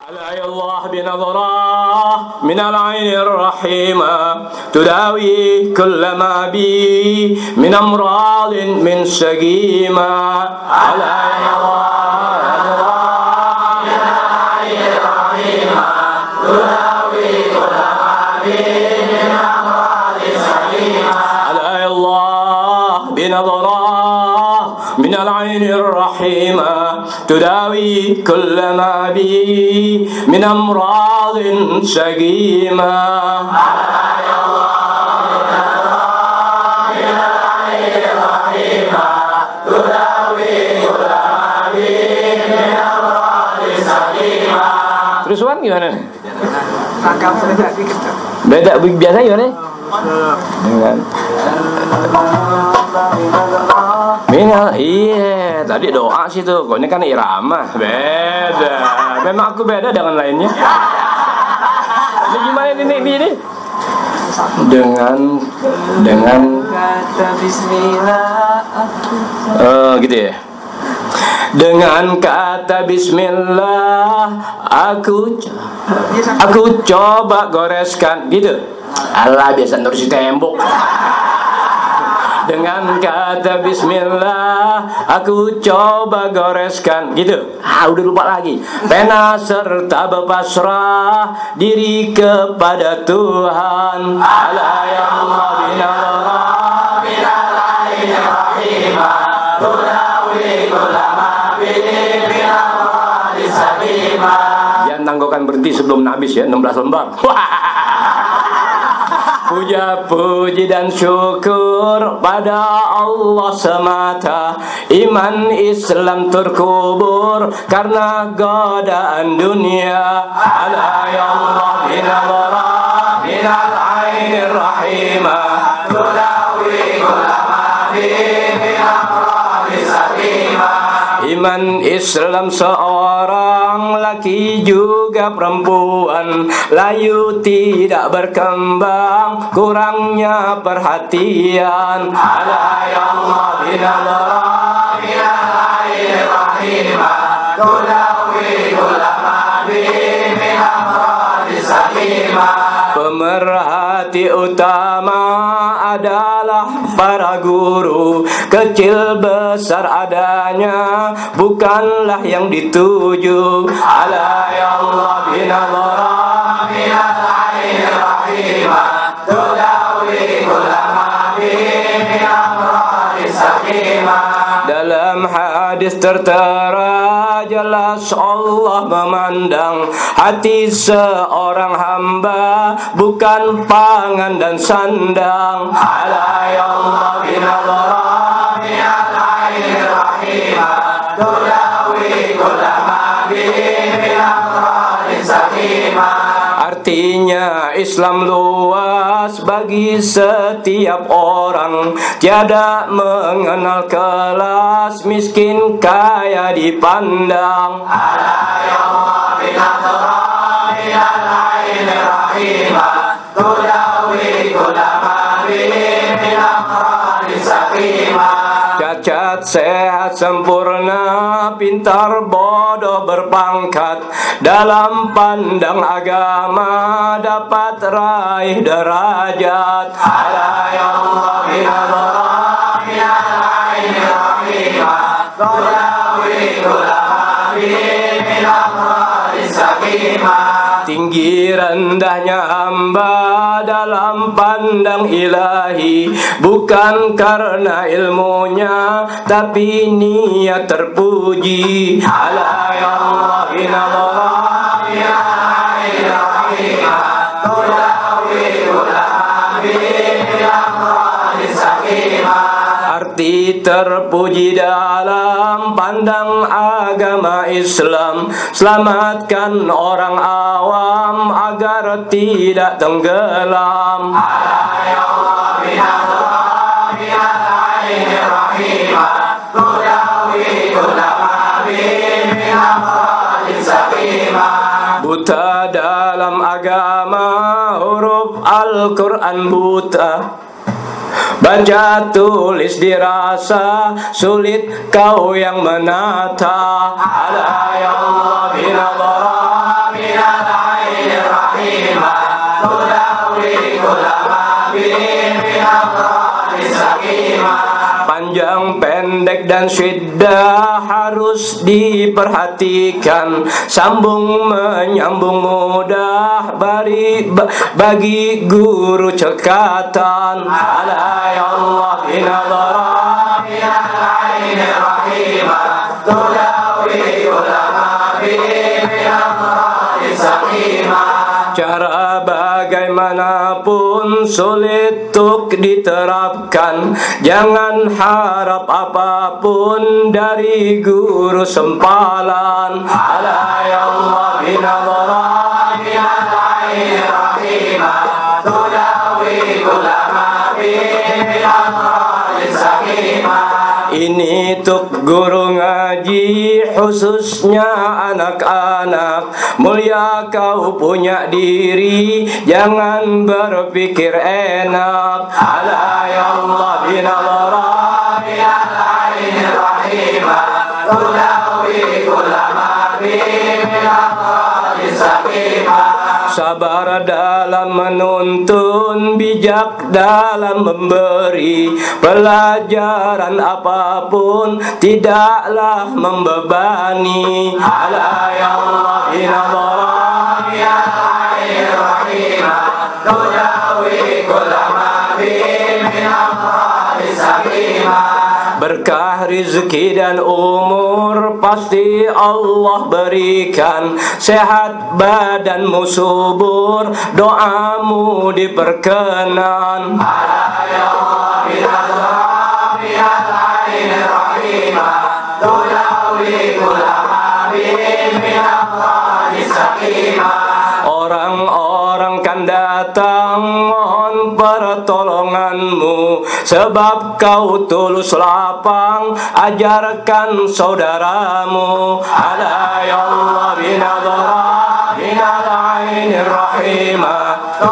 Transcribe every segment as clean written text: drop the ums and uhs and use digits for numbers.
على الله بنظرة من العين الرحيمة تداوي كل ما بي من أمراض من سقيمة على الله من العين الرحيمة تداوي كل ما بي من أمراض سقيمة على الله بنظرة من العين الرحيمة تداوي كل ما بي من أمراض سقيمة على الله من العين الرحيمة تداوي كل ما بي من أمراض سقيمة. Terus Wan gimana? Beda biasa gimana? Dengan iya, tadi doa sih tuh. Kok ini kan irama. Beda. Memang aku beda dengan lainnya. Ini gimana ini? Dengan kata bismillah. Gitu ya. Dengan kata bismillah aku coba goreskan gitu. Allah biasa nurusi tembok. Dengan kata bismillah aku coba goreskan gitu. Udah lupa lagi. Pena serta berpasrah diri kepada Tuhan. Ala ya Allah binallah minal aini rahimah tudawi kullama bihi minal sakimah. Jangan tangguhkan berhenti sebelum habis ya, 16 lembar. Puja puji dan syukur pada Allah semata. Iman Islam terkubur karena godaan dunia. Ala ya Allah binazara minal ainir rahimah tudawi kullama bihi min amradi sakimah. Iman Islam seorang laki juga perempuan, layu tidak berkembang, kurangnya perhatian. Ala ya Allah binazara minal ainir rahimah tudawi kullama bihi min amradi sakimah. Pemerhati utama adalah para guru, kecil besar adanya bukanlah yang dituju. Ala ya Allah binazara minal ainir rahimah tudawi kullama bihi min amradi sakimah. Dalam hadis tertera jelas Allah memandang hati seorang hamba, bukan pangan dan sandang. Ala ya Allah binazara minal ainir rahimah tudawi kullama bihi min amradi sakimah. Artinya Islam luas bagi setiap orang, tiada mengenal kelas, miskin kaya dipandang. Ala ya Allah binazara minal ainir rahimah tudawi kullama bihi min amradi sakimah. Cacat sehat sempurna, pintar bodoh berpangkat, dalam pandang agama dapat raih derajat. Ala ya Allah binazara minal ainir rahimah tudawi kullama bihi min amradi sakimah. Tinggi rendahnya hamba dalam pandang ilahi bukan karena ilmunya, tapi niat terpuji. Ala ya Allah binazara minal ainir rahimah tudawi kullama bihi min amradi sakimah. Arti terpuji dalam pandang agama Islam, selamatkan orang awam agar tidak tenggelam. Ala ya Allah binazara minal ainir rahimah tudawi kullama bihi min amradi sakimah. Buta dalam agama, huruf Al-Quran buta, baca tulis dirasa sulit kau yang menata. Ala ya Allah binazara rahimah tudawi kulama bihi min amrani sakimah. Panjang, pendek, dan syiddah harus diperhatikan. Sambung menyambung mudah bagi guru cekatan. Ala ya Allah binadara minal aini rahimah tudawi ulama bihi min amrani sakimah. Cara bagaimanapun sulit untuk diterapkan. Jangan harap apapun dari guru sempalan. Ala ya Allah binadara minal aini rahimah tudawi ulama bihi min amrani sakimah. Ini tuk guru ngaji khususnya anak-anak. Mulia kau punya diri, jangan berpikir enak. Ala ya Allah binadara minal aini rahimah tudawi ulama bihi min amrani sakimah. Sabar dalam menuntun, bijak dalam memberi. Pelajaran apapun tidaklah membebani. Ala ya Allah binadara minal aini rahimah tudawi ulama bihi min amrani sakimah. Berkah rizki dan umur pasti Allah berikan. Sehat badanmu subur, doamu diperkenan. Ala ya Allah binadara minal aini rahimah tudawi ulama bihi min amrani sakimah. Orang-orang kan datang mohon pertolonganmu, sebab kau tulus lapang ajarkan saudaramu. Ala ya Allah binadara minal aini rahimah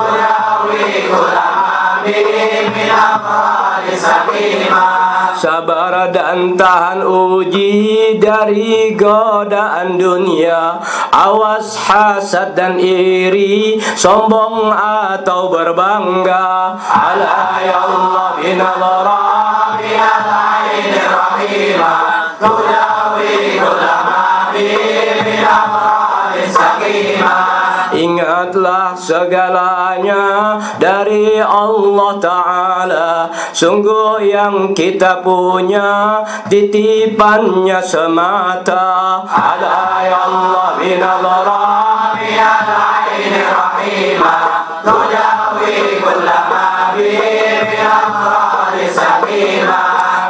tudawi ulama bihi min amrani sakimah. Sabar dan tahan uji dari godaan dunia. Awas hasad dan iri, sombong atau berbangga. Ala ya Allah binadara minal aini rahimah tudawi ulama bihi min amrani sakimah. Ingatlah segalanya dari Allah Ta'ala. Sungguh yang kita punya titipannya semata. Ala ya Allah binadara minal aini rahimah tudawi ulama bihi min amrani sakimah.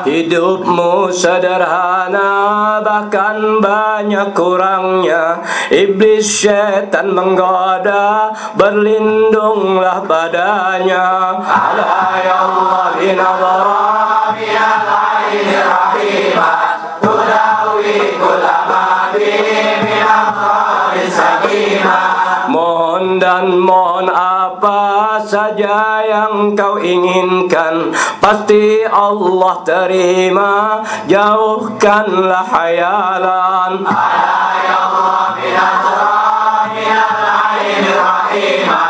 Hidupmu sederhana bahkan banyak kurangnya. Iblis syaitan menggoda, berlindunglah padanya. Ala ya Allah binadara minal aini rahimah tudawi ulama bihi min amrani sakimah. Mohon dan mohon apa saja yang kau inginkan, pasti Allah terima. Jauhkanlah hayalan. Ala ya Allah binadara minal aini rahimah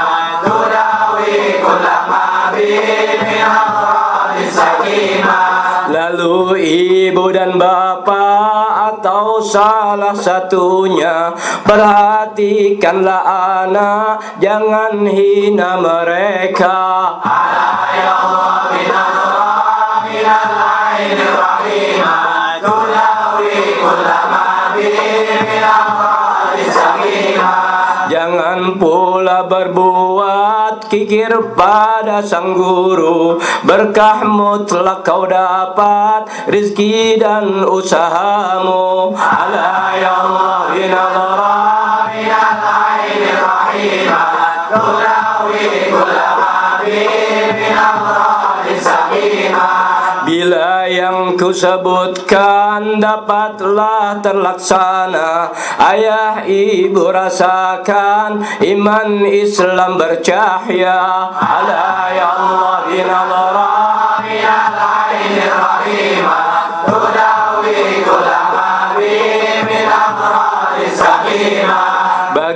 tudawi ulama bihi min amrani sakimah. Lalu ibu dan bapak atau salah satunya, perhatikanlah anak, jangan hina mereka. Ala ya Allah binadara minal aini rahimah tudawi ulama bihi min amrani sakimah. Jangan pula berbuat kikir pada sang guru. Berkah mutlak kau dapat, rizki dan usahamu. Ala ya Allah binadara minal aini rahimah tudawi ulama bihi min amrani sakimah. Bila yang kusebutkan dapatlah terlaksana, ayah ibu rasakan iman Islam bercahaya. Ala ya Allah binadara minal aini rahimah tudawi ulama bihi min amrani sakimah.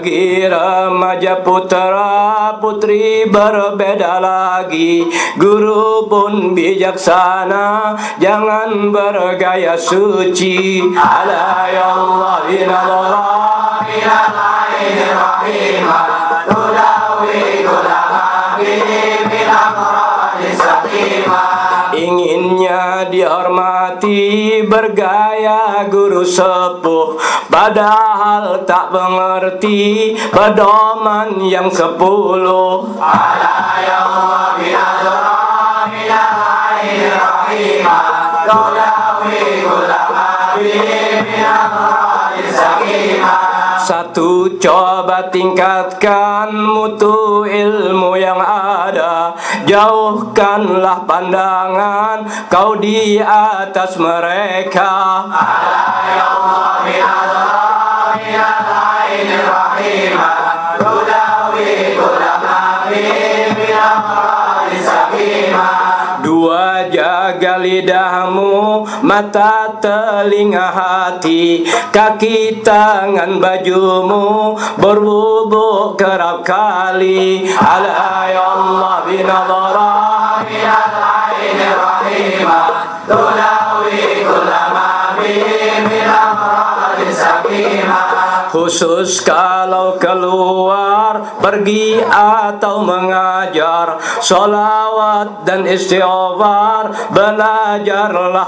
Bagi remaja putra putri berbeda lagi. Guru pun bijaksana, jangan bergaya suci. Ala ya Allah binadara minal aini rahimah tudawi ulama bil amradi saqimah. Inginnya dihormati bergaya guru sepuh, padahal tak mengerti pedoman yang 10. Ala ya Allah binadara minal aini rahimah tudawi ulama bil amradi saqimah. Satu, coba tingkatkan mutu ilmu yang ada. Jauhkanlah pandangan kau di atas mereka. Ala ya Allah binadara minal aini rahimah tudawi ulama bil amradi saqimah. Dua, jaga lidahmu, mata, telinga, hati, kaki, tangan, bajumu, berwudu kerap kali. Ala ya Allah binadara minal aini rahimah tudawi ulama bil amradi saqimah. Khusus kalau keluar, pergi atau mengajar, sholawat dan istighfar, belajarlah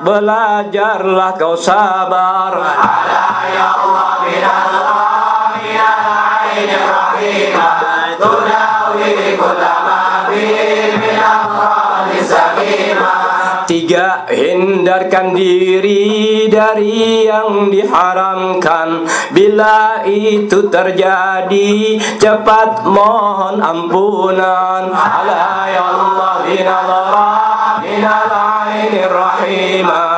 kau sabar. Ala ya Allah binadara minal aini rahimah tudawi ulama bil amradi saqimah. Tiga, hindarkan diri dari yang diharamkan. Bila itu terjadi, cepat mohon ampunan. Ala ya Allah binadara minal aini rahimah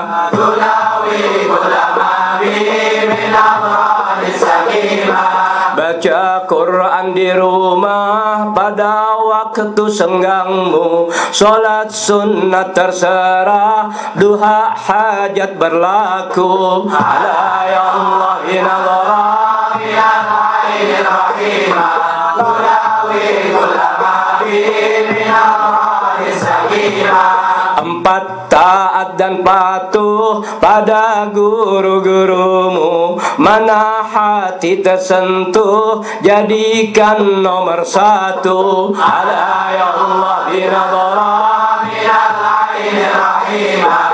tudawi ulama bil amradi saqimah. Baca Quran di rumah pada waktu senggangmu, sholat sunnat terserah, duha hajat berlaku. Ala ya Allah binadara minal aini rahimah tudawi ulama bil amradi saqimah. Empat, taat dan patuh pada guru-gurumu. Mana hati tersentuh, jadikan nomor 1. Ala ya Allah binadara minal aini rahimah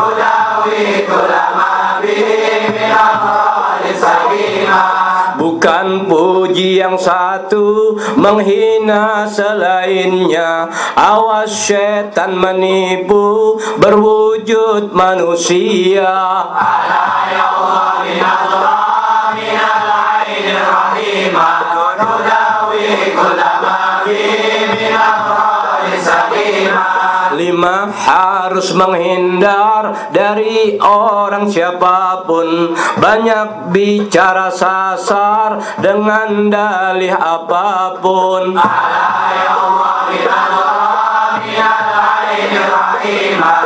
tudawi ulama bil amradi saqimah. Bukan puji yang satu, menghina selainnya. Awas syaitan menipu, berwujud manusia. Ala ya Allah binadara minal aini rahimah tudawi ulama bil amradi saqimah. 5, harus menghindar dari orang siapapun. Banyak bicara sasar dengan dalih apapun. Ala ya Allah binadara minal aini rahimah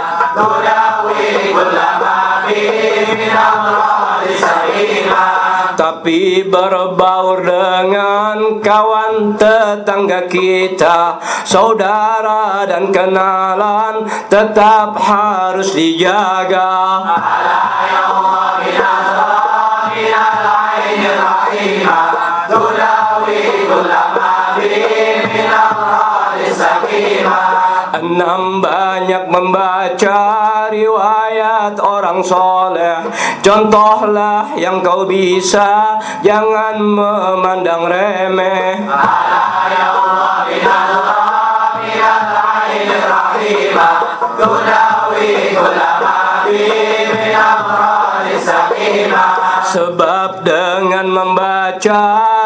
tudawi ulama bil amradi saqimah. Tapi berbaur dengan kawan tetangga kita, saudara dan kenalan tetap harus dijaga. Ala ya Allah binadara minal aini rahimah tudawi ulama bil amradi saqimah. 6, banyak membaca riwayat orang soleh. Contohlah yang kau bisa, jangan memandang remeh. Ala ya Allah binadara minal aini rahimah tudawi ulama bil amradi saqimah. Sebab dengan membaca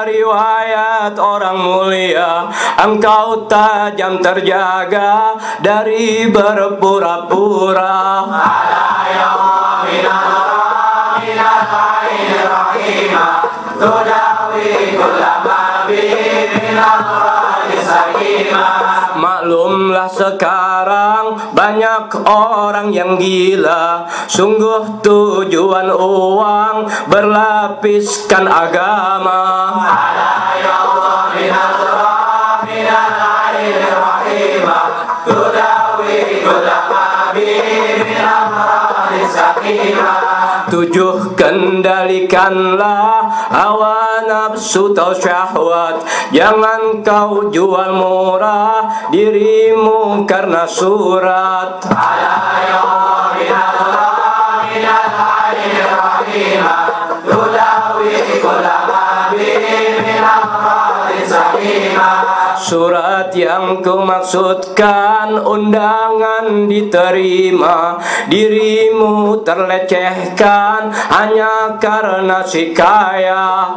riwayat orang mulia, engkau tajam terjaga dari berpura-pura. Ala ya Allah binadara minal aini rahimah tudawi Maklumlah sekarang banyak orang yang gila. Sungguh tujuan uang berlapiskan agama. Tujuh, kendalikanlah hawa nafsu atau syahwat. Jangan kau jual murah dirimu karena surat. Surat yang kumaksudkan undangan diterima, dirimu terlecehkan hanya karena si kaya.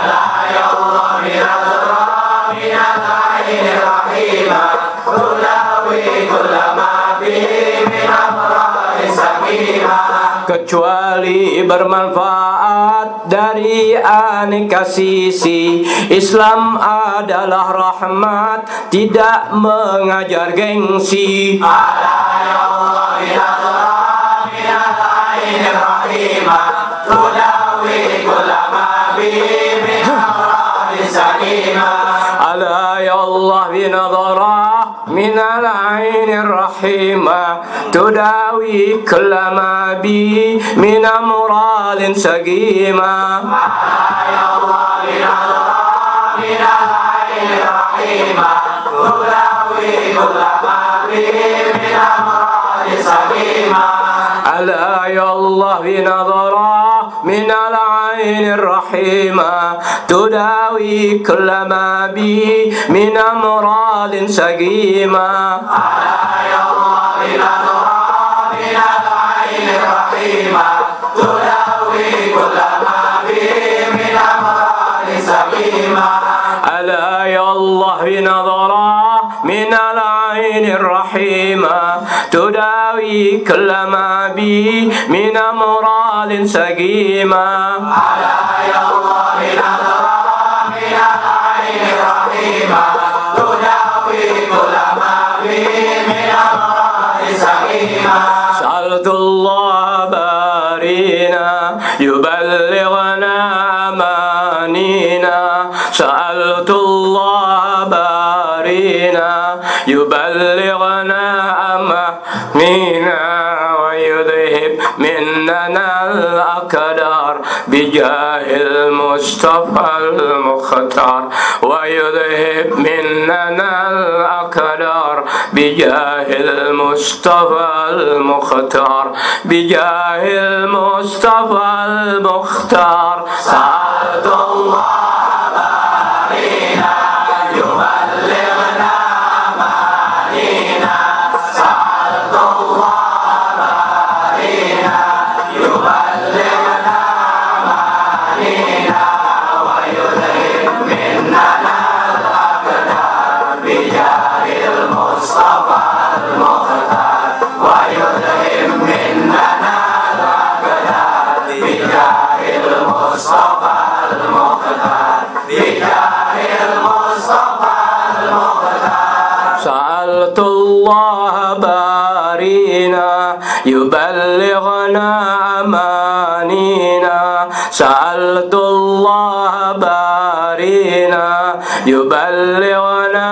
Kecuali bermanfaat dari aneka sisi, Islam adalah rahmat, tidak mengajar gengsi. Ala ya Allah binadharah minal ainir rahimah tudawi kulla ma bi min amradin sagima. Ala ya Allah binadharah minal ainir rahimah tudawi kulla ma bi min amradin sagima. Ala ya Allah binadharah minal ainir rahimah tudawi kulla ma bi min amradin sagima. Ala ya Allah binadharah minal ainir rahimah tudawi kulla ma bi min amradin sagima. Ala ya Allah binadharah minal ainir rahimah tudawi kulla ma bi min amradin sagima. Ala ya Allah binadharah minal ainir rahimah tudawi kulla ma bi min amradin sagima. Sa'altullah barina yuballighna amanina. Sa'altullah barina yuballighna amanina wa yudhib minnana al-aqdar bijahil Mustafa al-Mukhtar wa yudhib minnana al-aqdar bijahil Mustafa al-Mukhtar bijahil Mustafa al-Mukhtar. Sa'altullah barina yuballighna amanina. Sa'altullah barina yuballighna amanina wa yudhib minnana al-aqdar bijahil Mustafa al-Mukhtar wa yudhib minnana al-aqdar bijahil Mustafa al-Mukhtar bijahil Mustafa al-Mukhtar. Sa'altullah barina yuballighna amanina. Sa'altullah barina yuballighna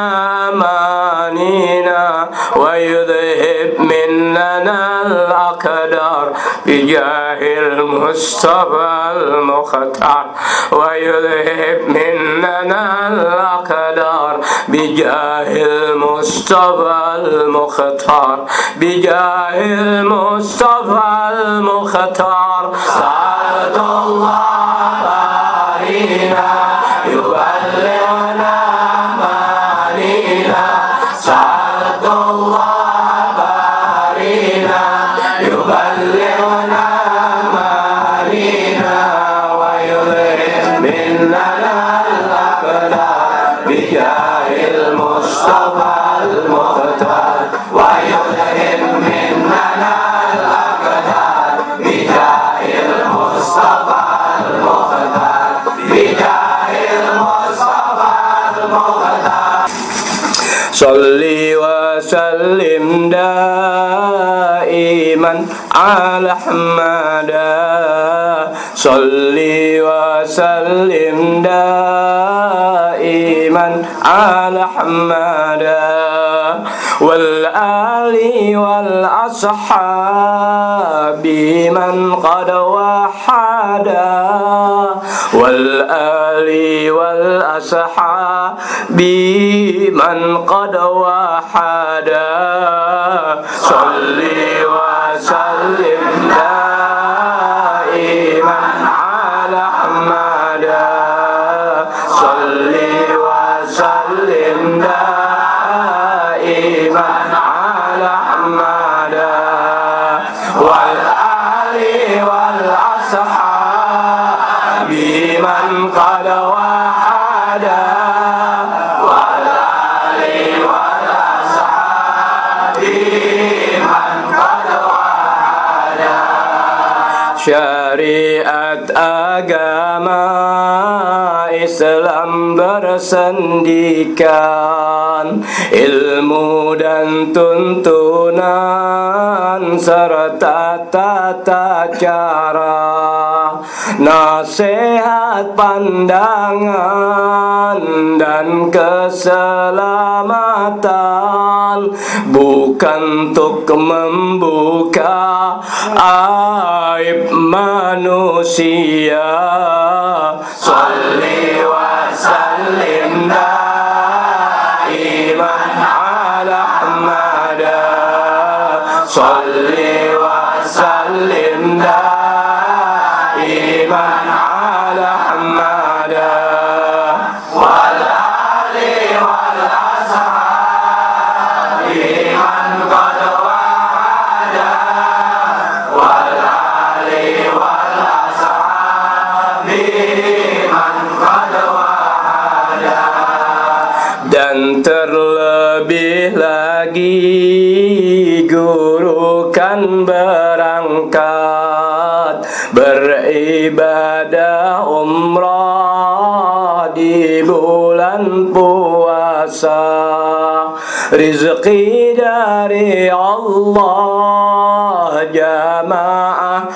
amanina wa yudhib minnana al-aqdar bijahil Mustafa al-Mukhtar wa yudhib minnana al-aqdar bijahil Mustafa al-Mukhtar bijahil Mustafa al-Mukhtar. Sa'altullah barina yuballighna amanina. Sa'altullah barina yuballighna amanina wa yudhib minnana al-aqdar bijahil Mustafa al-Mukhtar wa yudhib minnana al-aqdar bijahil Mustafa al-Mukhtar bijahil Salli wa sallim daiman ala Ahmada. Salli wa sallim daiman ala Ahmada. Wal ali wal ashabi man qad wahada. Wal ali wal ashabi man qad wahada. Salli wa sallim daiman ala Ahmada. Salli wa sallim daiman ala Ahmada. Wal ali wal ashabi man qad wahada. Syariat agama Islam bersendikan, ilmu dan tuntunan serta tata cara, nasihat pandangan dan keselamatan, bukan untuk membuka aib manusia. Salli wa sallim daiman ala Ahmada. Salli wa sallim daiman ala Ahmada. Wal ali wal ashabi man qad wahada. Wal ali wal ashabi man qad wahada. Dan terlebih lagi guru kan berangkat beribadah umrah di bulan puasa. Rizki dari Allah, jamaah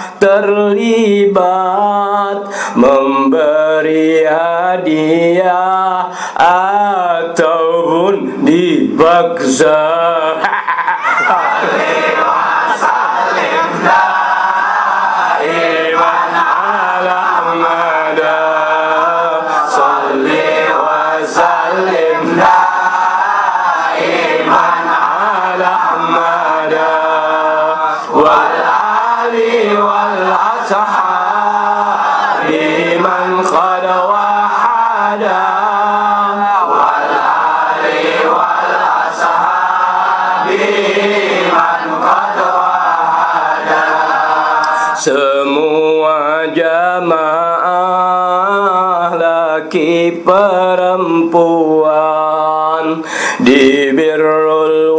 terlibat memberi hadiah ataupun dipaksa. Semua jamaah laki perempuan di birrul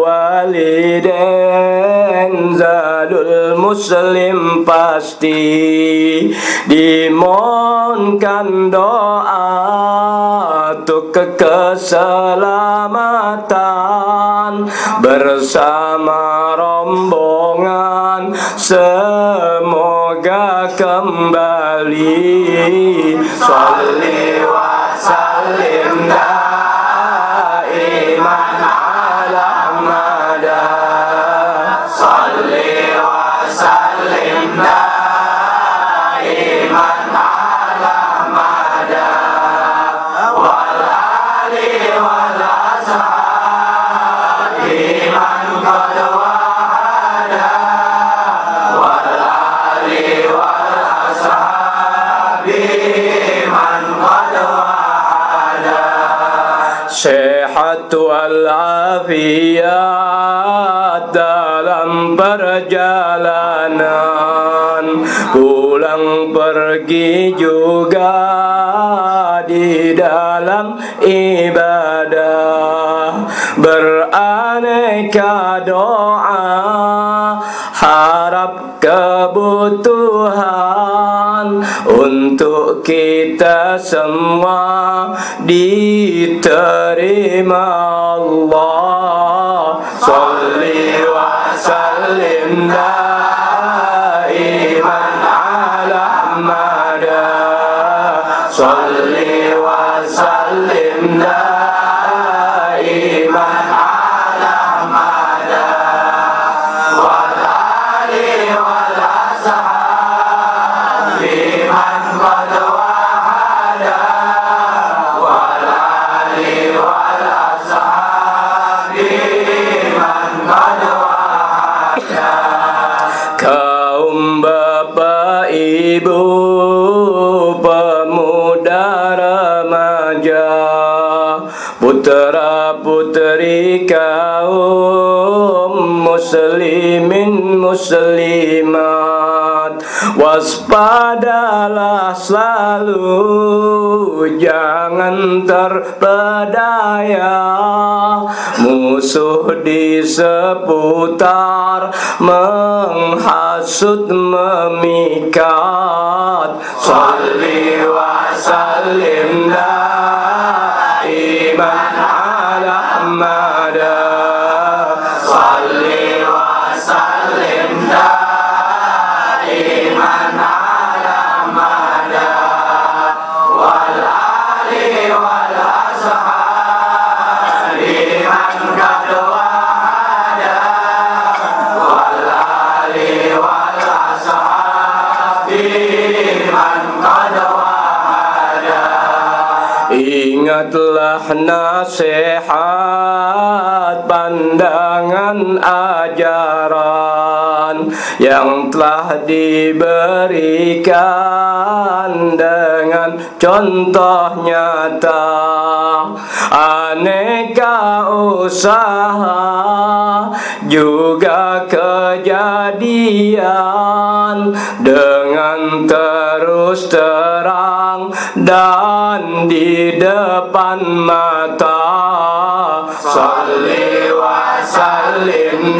walidain zadul muslim pasti dimohonkan doa untuk keselamatan bersama rombongan semoga kembali. Salli wa sallim daiman ala Ahmada. Salli wa sallim daiman ala Ahmada. Wal ali wal ashabi man qad wahada. Wal ali wal ashabi man qad wahada. Sehat wal afiyat dalam perjalanan, pulang pergi juga di dalam ibadah, beraneka doa harap kebutuhan untuk kita semua diterima Allah. Sholli wa sallim daiman ala mada. Sholli wa sallim daiman ala mada. Wal ali wal ashabi man qad wahada. Wal ali wal ashabi man qad wahada. Kaum bapak ibu, pemuda remaja, putra putri kaum muslimin muslimat, waspadalah selalu, jangan terpedaya. Musuh di seputar menghasut memikat. Sholli wa sallim daiman ala mada. Sholli wa sallim daiman ala mada. Wal ali wal ashabi man qad wahada. Wal ali wal ashabi man qad wahada. Ingatlah nasihat, pandangan ajaran yang telah diberikan dengan contoh nyata. Aneka usaha juga kejadian dengan terus terang dan di depan mata. Sholli wa sallim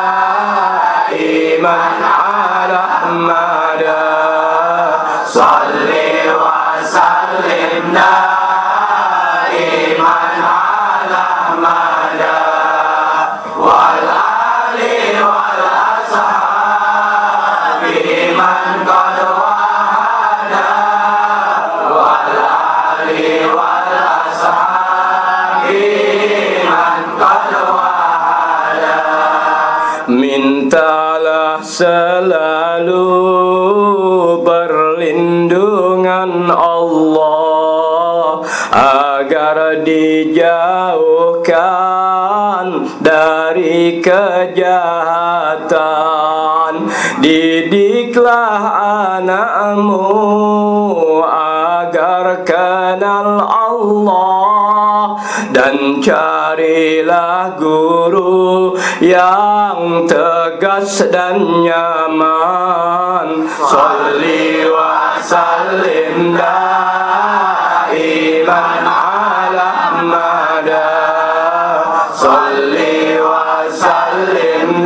daiman ala mada. Sholli wa sallim daiman ala mada. Wal ali wal ashabi man qad wahada. Wal ali wal ashabi man qad wahada. Mintalah selalu perlindungan Allah agar dijauhkan dari kejahatan. Didiklah anakmu agar kenal Allah, dan carilah guru yang tegas dan nyaman. Sholli wa sallim daiman ala mada. Sholli wa sallim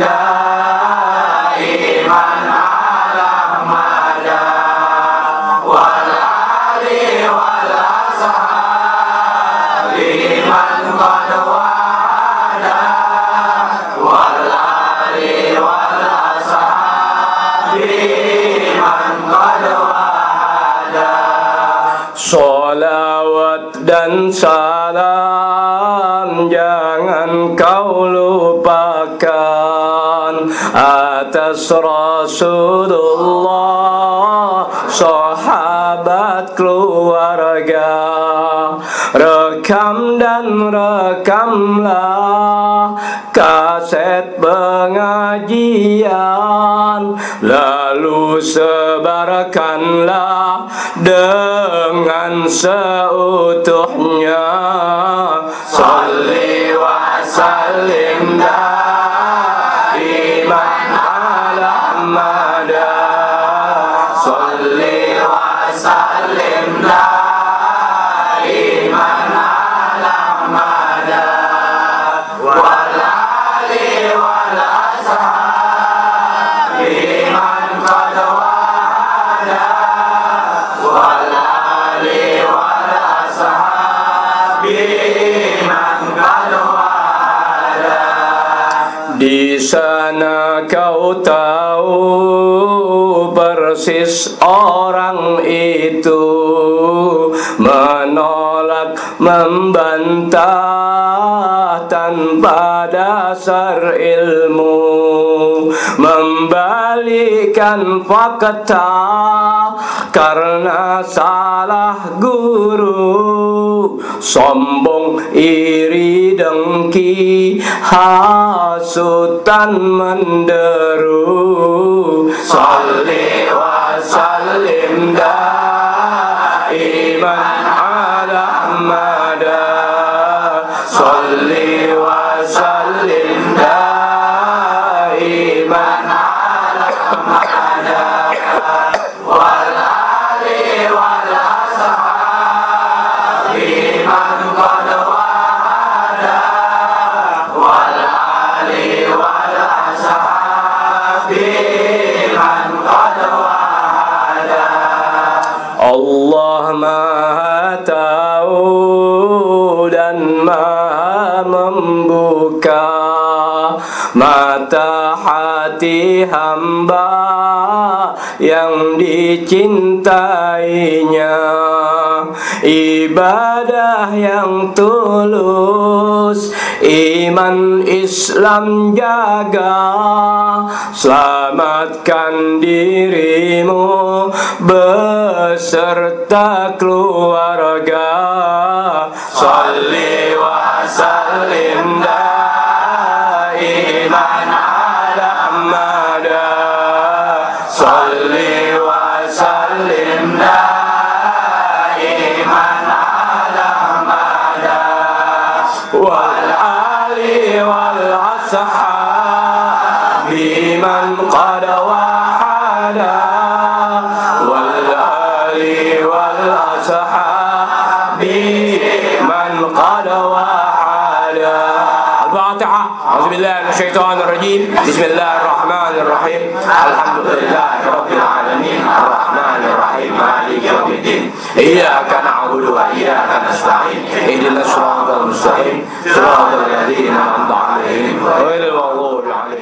daiman ala mada. Wal ali wal ashabi man qad wahada. Wal ali wal ashabi man qad wahada. Sholawat dan salam jangan kau lupakan atas Rasulullah, sahabat, keluarga. Rekam dan rekamlah kaset pengajian, lalu sebarkanlah dengan seutuhnya. Sholli wa sallim daiman ala mada. Sholli wa sallim daiman ala mada. Wal ali wal ashabi man qad wahada. Di sana kau tahu persis orang itu menolak, membantah tanpa dasar ilmu, membalikan fakta karena salah guru, sombong, iri, dengki, hasutan, menderu. Salli wa sallim daiman ala Ahmada, salli wa sallim daiman ala Ahmada, wal ali wal ashabi man qad wahada, wal ali wal ashabi man qad wahada. Allah Maha Tahu dan Maha Membuka mata hati hamba yang dicintainya. Ibadah yang tulus, iman Islam jaga, selamatkan dirimu beserta keluarga. Salli wa sallim daiman ala Ahmada, salli wa sallim daiman ala Ahmada, wal ali wal ashabi man qad wahada, wal ali wal ashabi man qad wahada. Al-Fatiha. A'udzubillahi minasyaitonir rajim. Bismillahirrahmanirrahim. Alhamdulillahi rabbil alamin. Arrahmanir rahim. Maliki yaumiddin. Iyyaka na'budu wa iyyaka nasta'in. Ihdinas siratal mustaqim. Siratal ladzina an'amta 'alaihim ghairil maghdubi 'alaihim